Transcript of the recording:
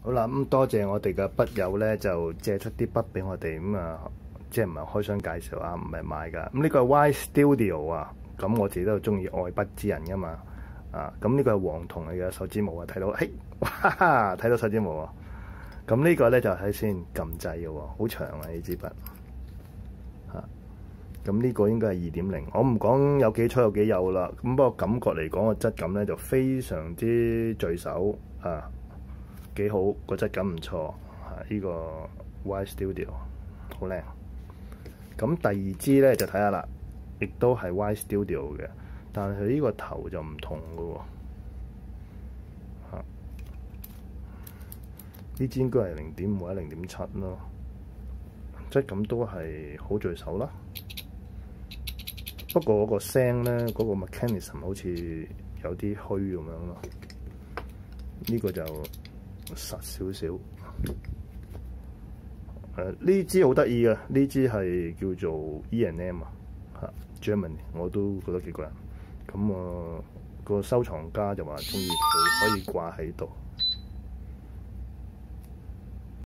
好啦，咁多謝我哋嘅筆友咧，就借出啲筆俾我哋，咁啊，即係唔係開箱介紹啊，唔係買㗎。咁呢個係 Y Studio 啊，咁我自己都中意愛筆之人㗎嘛，啊，咁呢個係黃銅嚟嘅手指模啊，睇到，嘿，哇，睇到手指模啊！咁呢個咧就睇先撳掣嘅喎，好長啊呢支筆，嚇。咁呢個應該係2.0，我唔講有幾粗有幾幼啦。咁不過感覺嚟講個質感咧就非常之聚手啊，幾好，個質感唔錯啊！呢個 Y Studio 好靚。咁第二支咧就睇下啦，亦都係 Y Studio 嘅，但係佢呢個頭就唔同嘅喎。呢支應該係0.5或者0.7咯，質感都係好聚手啦。不過嗰個聲咧，嗰個 mechanism 好似有啲虛咁樣咯。呢個就實少少。呢支好得意嘅，呢支係叫做 E&M 啊，嚇 Germany， 我都覺得幾過癮。咁個收藏家就話中意佢可以掛喺度。